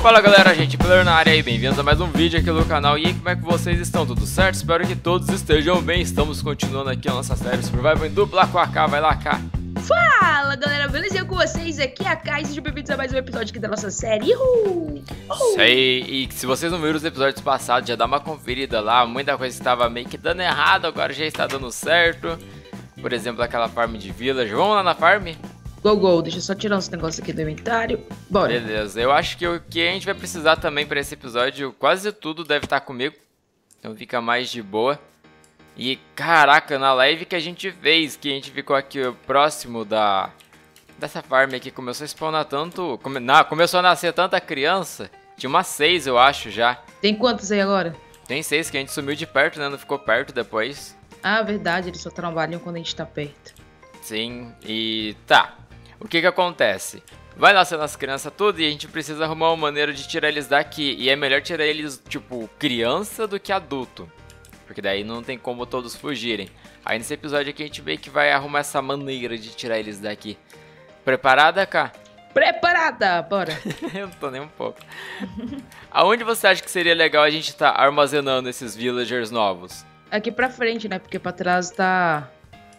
Fala galera, gente, Player na área aí, bem-vindos a mais um vídeo aqui no canal. E aí, como é que vocês estão? Tudo certo? Espero que todos estejam bem. Estamos continuando aqui a nossa série Survival em dupla com a K, vai lá, K. Fala galera, beleza? Com vocês aqui é a K e sejam bem-vindos a mais um episódio aqui da nossa série. Isso aí, e se vocês não viram os episódios passados, já dá uma conferida lá. Muita coisa estava meio que dando errado, agora já está dando certo. Por exemplo, aquela farm de village. Vamos lá na farm? Go, deixa eu só tirar uns negócios aqui do inventário. Bora. Beleza, eu acho que o que a gente vai precisar também para esse episódio, quase tudo deve estar comigo. Então fica mais de boa. E caraca, na live que a gente fez, que a gente ficou aqui próximo dessa farm aqui, começou a spawnar tanto... começou a nascer tanta criança. Tinha umas 6 eu acho já. Tem quantos aí agora? Tem 6 que a gente sumiu de perto, né? Não ficou perto depois. Ah, verdade, eles só trabalham quando a gente tá perto. Sim, e tá. O que que acontece? Vai nascendo as crianças tudo e a gente precisa arrumar uma maneira de tirar eles daqui. E é melhor tirar eles, tipo, criança do que adulto. Porque daí não tem como todos fugirem. Aí nesse episódio aqui a gente vê que vai arrumar essa maneira de tirar eles daqui. Preparada, Ká? Preparada, bora. Eu não tô nem um pouco. Aonde você acha que seria legal a gente estar armazenando esses villagers novos? Aqui pra frente, né? Porque pra trás tá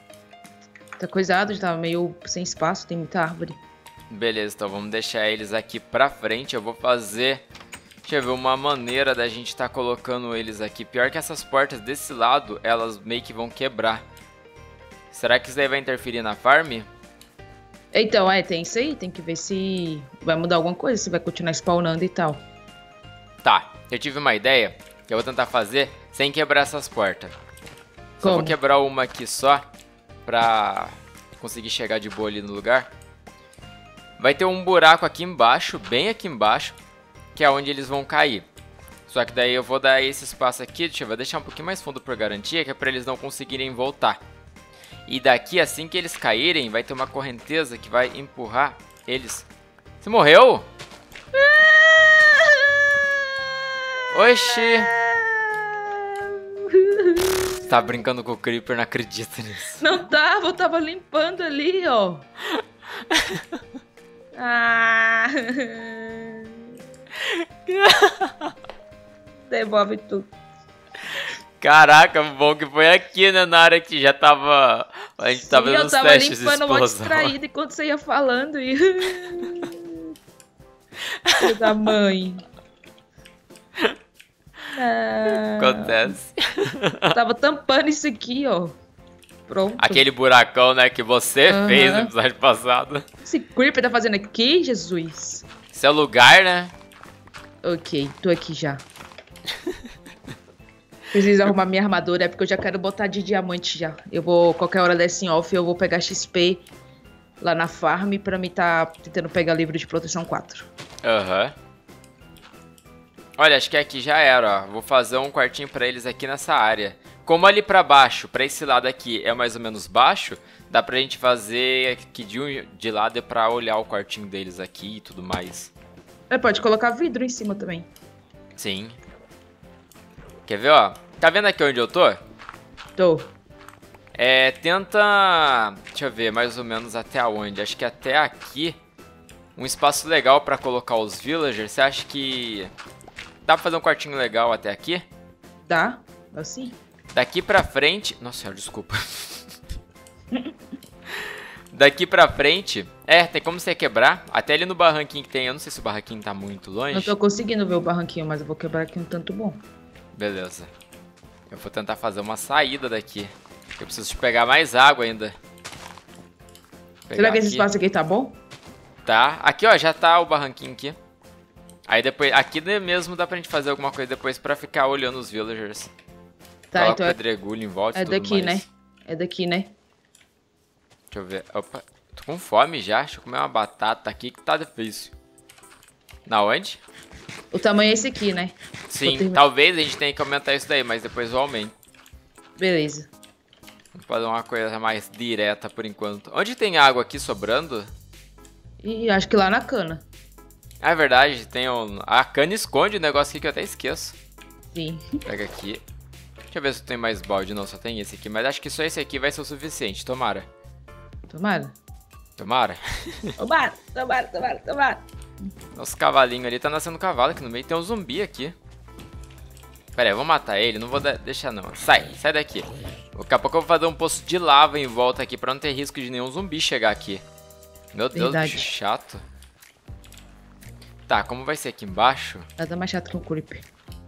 coisado, tá meio sem espaço, tem muita árvore. Beleza, então vamos deixar eles aqui pra frente. Eu vou fazer, deixa eu ver, uma maneira da gente tá colocando eles aqui. Pior que essas portas desse lado, elas meio que vão quebrar. Será que isso daí vai interferir na farm? Então, tem isso aí, tem que ver se vai mudar alguma coisa, se vai continuar spawnando e tal. Tá, eu tive uma ideia que eu vou tentar fazer sem quebrar essas portas. Só vou quebrar uma aqui só, pra conseguir chegar de boa ali no lugar. Vai ter um buraco aqui embaixo, bem aqui embaixo, que é onde eles vão cair. Só que daí eu vou dar esse espaço aqui, deixa eu deixar um pouquinho mais fundo por garantia, que é pra eles não conseguirem voltar. E daqui, assim que eles caírem, vai ter uma correnteza que vai empurrar eles. Você morreu? Oxi! Você tá brincando com o Creeper, não acredito nisso. Não tava, eu tava limpando ali, ó. Devolve tudo. Caraca, bom que foi aqui, né, na área que já tava... A gente tava dando os testes de explosão. Eu tava limpando um monte distraído enquanto você ia falando e... Filho da mãe. Acontece. Eu tava tampando isso aqui, ó. Pronto. Aquele buracão, né, que você fez no episódio passado. Esse Creeper tá fazendo aqui, Jesus? Esse é o lugar, né? Ok, tô aqui já. Preciso arrumar minha armadura, é porque eu já quero botar de diamante já. Eu vou, qualquer hora desse em off, eu vou pegar XP lá na farm pra mim tá tentando pegar livro de proteção 4. Olha, acho que aqui já era, ó. Vou fazer um quartinho pra eles aqui nessa área. Como ali pra baixo, pra esse lado aqui é mais ou menos baixo, dá pra gente fazer aqui de lado é pra olhar o quartinho deles aqui e tudo mais. Pode colocar vidro em cima também. Sim. Quer ver, ó? Tá vendo aqui onde eu tô? Tô. Tenta... Deixa eu ver, mais ou menos até onde. Acho que até aqui. Um espaço legal pra colocar os villagers. Você acha que... dá pra fazer um quartinho legal até aqui? Dá sim. Daqui pra frente... Nossa senhora, desculpa. Daqui pra frente... tem como você quebrar. Até ali no barranquinho que tem. Eu não sei se o barranquinho tá muito longe. Não tô conseguindo ver o barranquinho, mas eu vou quebrar aqui um tanto bom. Beleza. Eu vou tentar fazer uma saída daqui. Eu preciso de pegar mais água ainda. Será que esse espaço aqui tá bom? Tá. Aqui, ó, já tá o barranquinho aqui. Aí depois... Aqui mesmo dá pra gente fazer alguma coisa depois pra ficar olhando os villagers. Tá, coloca então o pedregulho em volta e tudo daqui, mais. né? É daqui, né? Deixa eu ver. Opa. Tô com fome já. Deixa eu comer uma batata aqui que tá difícil. Na onde? O tamanho é esse aqui, né? Sim, talvez a gente tenha que aumentar isso daí, mas depois eu aumento. Beleza. Vamos fazer uma coisa mais direta por enquanto. Onde tem água aqui sobrando? Ih, acho que lá na cana. É verdade, tem a cana esconde o negócio aqui que eu até esqueço. Sim. Pega aqui. Deixa eu ver se tem mais balde. Não, só tem esse aqui. Mas acho que só esse aqui vai ser o suficiente. Tomara. Tomara. Tomara? Tomara. Os cavalinhos ali, tá nascendo cavalo aqui no meio. Tem um zumbi aqui. Pera aí, eu vou matar ele, não vou deixar não. Sai daqui. Daqui a pouco eu vou fazer um poço de lava em volta aqui pra não ter risco de nenhum zumbi chegar aqui. Meu Deus, que chato. Tá, como vai ser aqui embaixo? Nada mais chato que um creeper.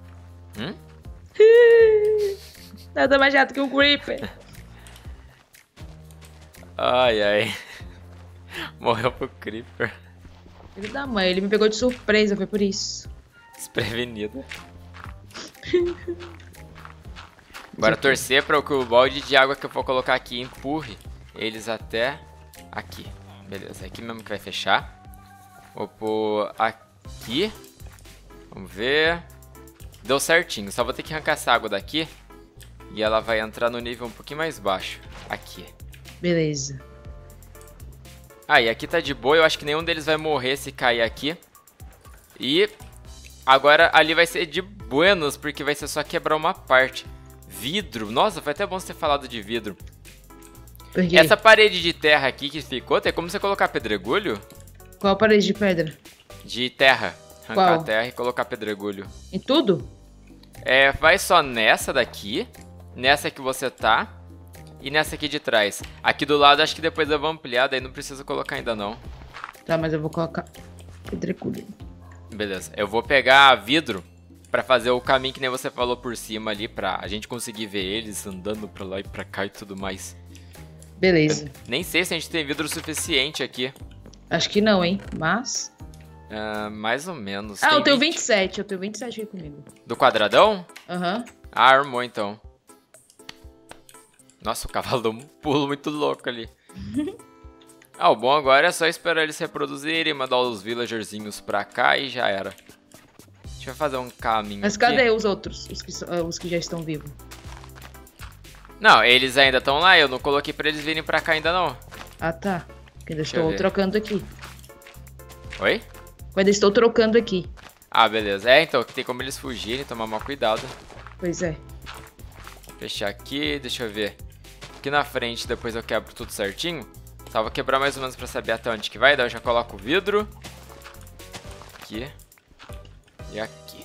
Nada mais chato que um creeper. Ai. Morreu pro creeper. Filho da mãe, ele me pegou de surpresa, foi por isso. Desprevenido. Agora torcer para que o balde de água que eu vou colocar aqui empurre eles até aqui. Beleza, é aqui mesmo que vai fechar. Vou pôr aqui. Vamos ver. Deu certinho, só vou ter que arrancar essa água daqui. E ela vai entrar no nível um pouquinho mais baixo. Aqui. Beleza. E aqui tá de boa, eu acho que nenhum deles vai morrer se cair aqui. E agora ali vai ser de buenos, porque vai ser só quebrar uma parte. Vidro, nossa, foi até bom você ter falado de vidro. Por quê? Essa parede de terra aqui que ficou, tem como você colocar pedregulho? Qual parede de pedra? De terra. Arrancar Qual? a terra e colocar pedregulho. Em tudo? Vai só nessa daqui, nessa que você tá e nessa aqui de trás. Aqui do lado acho que depois eu vou ampliar, daí não precisa colocar ainda não. Tá, mas eu vou colocar pedregulho. Beleza, eu vou pegar vidro pra fazer o caminho que nem você falou por cima ali, pra a gente conseguir ver eles andando pra lá e pra cá e tudo mais. Beleza. Eu nem sei se a gente tem vidro suficiente aqui. Acho que não, hein? Mas... mais ou menos. eu tenho 27. Eu tenho 27 aí comigo. Do quadradão? Aham. Armou então. Nossa, o cavalo deu um pulo muito louco ali. O bom agora é só esperar eles se reproduzirem, mandar os villagerzinhos pra cá e já era. Deixa eu fazer um caminho Mas aqui. cadê os outros? Os que já estão vivos? Não, eles ainda estão lá, eu não coloquei pra eles virem pra cá ainda não. Ah, tá. Porque ainda Deixa eu estou ver. trocando aqui. Oi? Ainda estou trocando aqui. Beleza. Então, tem como eles fugirem, tomar mal cuidado. Pois é. Fechar aqui, deixa eu ver. Aqui na frente, depois eu quebro tudo certinho. Só vou quebrar mais ou menos pra saber até onde que vai. Daí eu já coloco o vidro. Aqui. E aqui.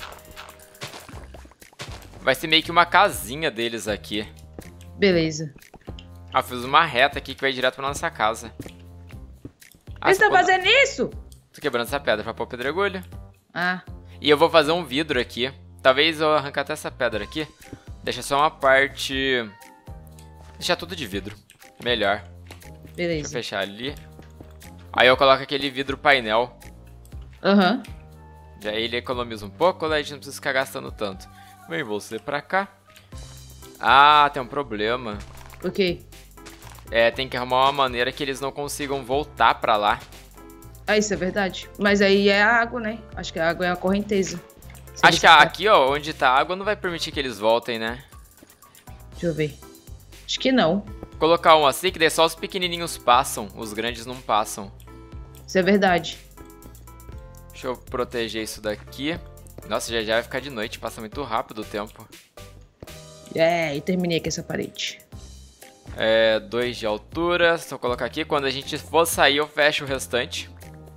Vai ser meio que uma casinha deles aqui. Beleza. Fiz uma reta aqui que vai direto pra nossa casa. Eles estão fazendo isso? Tô quebrando essa pedra pra pôr pedregulho. Ah. E eu vou fazer um vidro aqui. Talvez eu arrancar até essa pedra aqui. Deixa só uma parte... Deixar tudo de vidro. Melhor. Beleza. Deixa eu fechar ali. Aí eu coloco aquele vidro painel. Aham. Já ele economiza um pouco, né? A gente não precisa ficar gastando tanto. Vem você pra cá. Tem um problema. O quê? Tem que arrumar uma maneira que eles não consigam voltar pra lá. Isso é verdade. Mas aí é a água, né? Acho que a água é a correnteza. Acho que aqui, ó, onde tá a água, não vai permitir que eles voltem, né? Deixa eu ver. Acho que não. Colocar um assim, que daí só os pequenininhos passam. Os grandes não passam. Isso é verdade. Deixa eu proteger isso daqui. Nossa, já vai ficar de noite. Passa muito rápido o tempo. E terminei com essa parede. 2 de altura. Só colocar aqui. Quando a gente for sair, eu fecho o restante.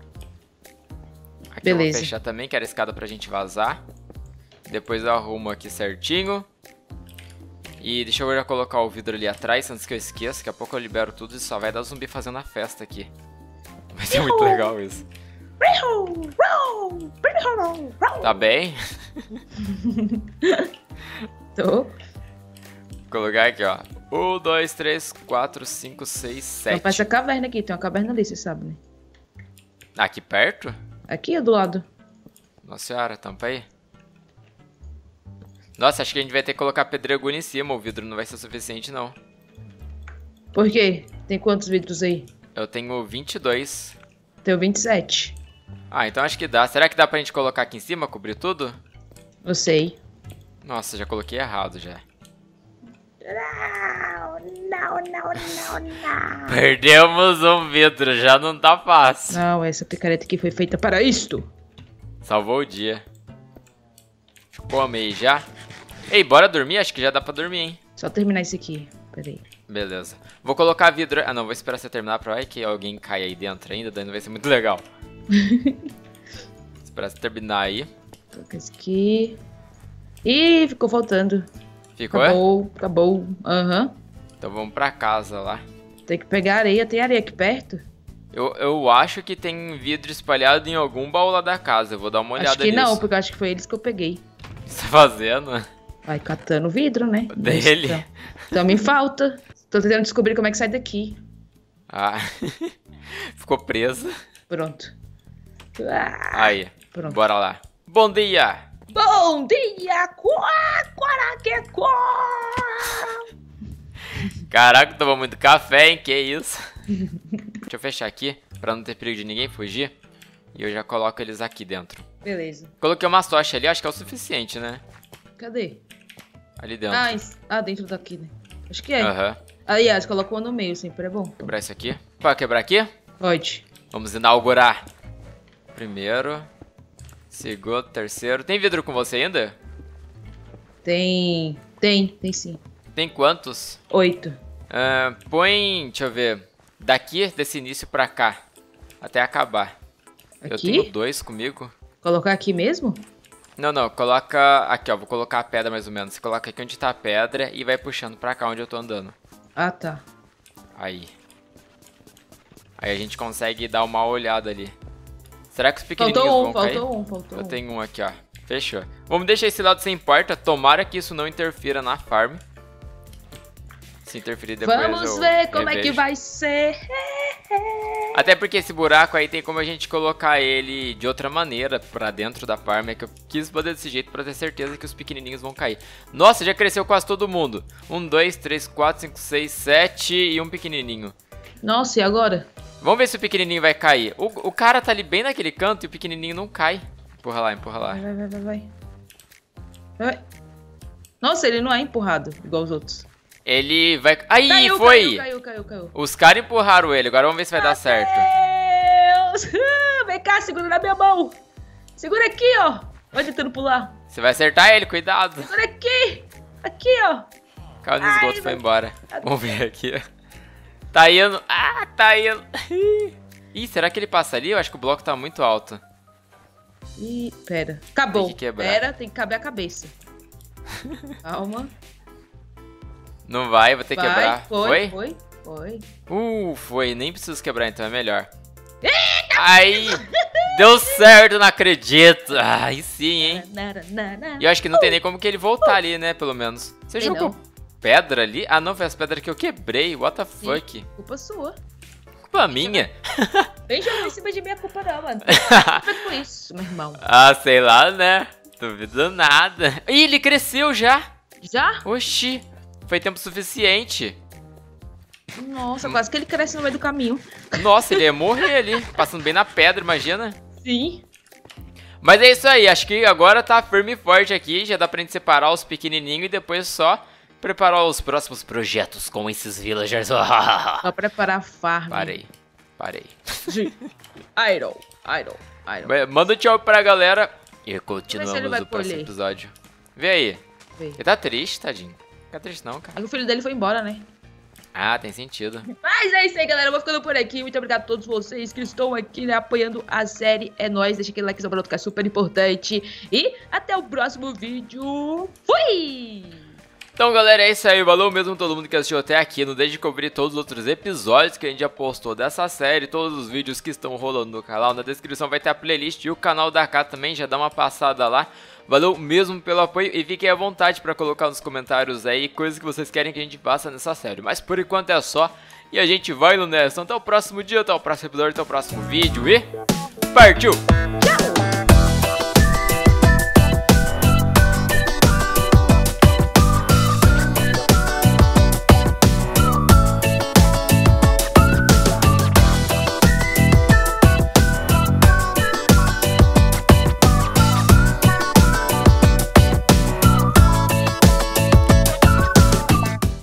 Aqui Beleza. eu vou fechar também, que era a escada pra gente vazar. Depois eu arrumo aqui certinho. E deixa eu já colocar o vidro ali atrás, antes que eu esqueça. Daqui a pouco eu libero tudo e só vai dar zumbi fazendo a festa aqui. Vai ser muito legal isso. Tá bem? Tô. Vou colocar aqui, ó. 1, 2, 3, 4, 5, 6, 7. Então, pra essa caverna aqui. Tem uma caverna ali, você sabe, né? Aqui perto? Aqui do lado. Nossa senhora, tampa aí. Nossa, acho que a gente vai ter que colocar pedregulho em cima. O vidro não vai ser suficiente, não. Por quê? Tem quantos vidros aí? Eu tenho 22. Tenho 27. Então acho que dá. Será que dá pra gente colocar aqui em cima, cobrir tudo? Eu sei. Nossa, já coloquei errado já. Não. Perdemos um vidro, já não tá fácil. Não, essa picareta aqui foi feita para isto. Salvou o dia. Comei já. Ei, bora dormir? Acho que já dá pra dormir, hein? Só terminar isso aqui. Pera aí. Beleza. Vou colocar vidro... não, vou esperar você terminar pra vai que alguém caia aí dentro ainda, daí não vai ser muito legal. Esperar você terminar aí. Coloca esse aqui. Ih, ficou faltando. Ficou? Acabou. Aham. Então vamos pra casa lá. Tem que pegar areia. Tem areia aqui perto? Eu acho que tem vidro espalhado em algum baú lá da casa. Eu vou dar uma olhada nisso. Acho que nisso. não, porque eu acho que foi eles que eu peguei. O que você tá fazendo? Vai catando vidro, né? Dele. Então me falta. Tô tentando descobrir como é que sai daqui. Ah. Ficou presa. Pronto. Aí. Pronto. Bora lá. Bom dia! Bom dia! Caraca, tomou muito café, hein? Que isso? Deixa eu fechar aqui, pra não ter perigo de ninguém fugir. E eu já coloco eles aqui dentro. Beleza. Coloquei umas tochas ali, acho que é o suficiente, né? Cadê? Ali dentro. Dentro daqui, né? Acho que é. Aham. Aliás, colocou no meio, sempre é bom. Quebrar isso aqui. Pode quebrar aqui? Pode. Vamos inaugurar. Primeiro. Segundo, terceiro. Tem vidro com você ainda? Tem sim. Tem quantos? 8. Põe, deixa eu ver. Daqui, desse início pra cá. Até acabar. Aqui? Eu tenho 2 comigo. Colocar aqui mesmo? Não, coloca aqui, ó. Vou colocar a pedra mais ou menos. Você coloca aqui onde tá a pedra e vai puxando pra cá onde eu tô andando. Ah, tá. Aí. Aí a gente consegue dar uma olhada ali. Será que os pequenininhos vão cair? Faltou um. Eu tenho um aqui, ó. Fechou. Vamos deixar esse lado sem porta. Tomara que isso não interfira na farm. Se interferir depois Vamos ver como é que vai ser. Até porque esse buraco aí tem como a gente colocar ele de outra maneira pra dentro da farm. É que eu quis fazer desse jeito pra ter certeza que os pequenininhos vão cair. Nossa, já cresceu quase todo mundo. 1, 2, 3, 4, 5, 6, 7 e um pequenininho. Nossa, e agora? Vamos ver se o pequenininho vai cair. O cara tá ali bem naquele canto e o pequenininho não cai. Empurra lá, empurra lá. Vai. Nossa, ele não é empurrado igual os outros. Ele vai... Aí, foi! Caiu. Os caras empurraram ele. Agora vamos ver se vai dar certo. Deus! Vem cá, segura na minha mão. Segura aqui, ó. Vai tentando pular. Você vai acertar ele, cuidado. Segura aqui. Aqui, ó. Caiu no esgoto, foi embora. Vamos ver aqui, ó. Tá indo. Ah, tá indo. Ih, será que ele passa ali? Eu acho que o bloco tá muito alto. Ih, pera. Acabou. Tem que quebrar. Pera, tem que caber a cabeça. Calma. Não vai, vou ter que quebrar. Foi. Foi. Nem preciso quebrar, então é melhor. Aí, deu certo, não acredito. Aí sim, hein. E eu acho que não tem nem como que ele voltar ali, né, pelo menos. Você jogou pedra ali? Ah, não, foi as pedras que eu quebrei. What the fuck? Sim, culpa sua. Culpa minha? Vem jogar em cima de mim, a culpa não, mano. Não com isso, meu irmão. Ah, sei lá, né? Duvido nada. Ih, ele cresceu já. Já? Oxi, foi tempo suficiente. Nossa, quase que ele cresce no meio do caminho. Nossa, ele ia morrer ali, passando bem na pedra, imagina. Sim. Mas é isso aí, acho que agora tá firme e forte aqui. Já dá pra gente separar os pequenininhos e depois só preparar os próximos projetos com esses villagers. Só preparar a farm. Parei. Idol. Manda um tchau pra galera e continuamos o próximo episódio. Vê aí. Ele tá triste, tadinho. Fica triste não, cara. O filho dele foi embora, né? Ah, tem sentido. Mas é isso aí, galera. Eu vou ficando por aqui. Muito obrigado a todos vocês que estão aqui, né, apoiando a série. É nóis. Deixa aquele likezão pra não ficar super importante. E até o próximo vídeo. Fui! Então, galera, é isso aí. Valeu mesmo todo mundo que assistiu até aqui. Não deixe de conferir todos os outros episódios que a gente já postou dessa série. Todos os vídeos que estão rolando no canal. Na descrição vai ter a playlist e o canal da K também. Já dá uma passada lá. Valeu mesmo pelo apoio e fiquem à vontade para colocar nos comentários aí coisas que vocês querem que a gente faça nessa série. Mas por enquanto é só e a gente vai no nessa. Então até o próximo dia, até o próximo episódio, até o próximo vídeo e partiu! Tchau!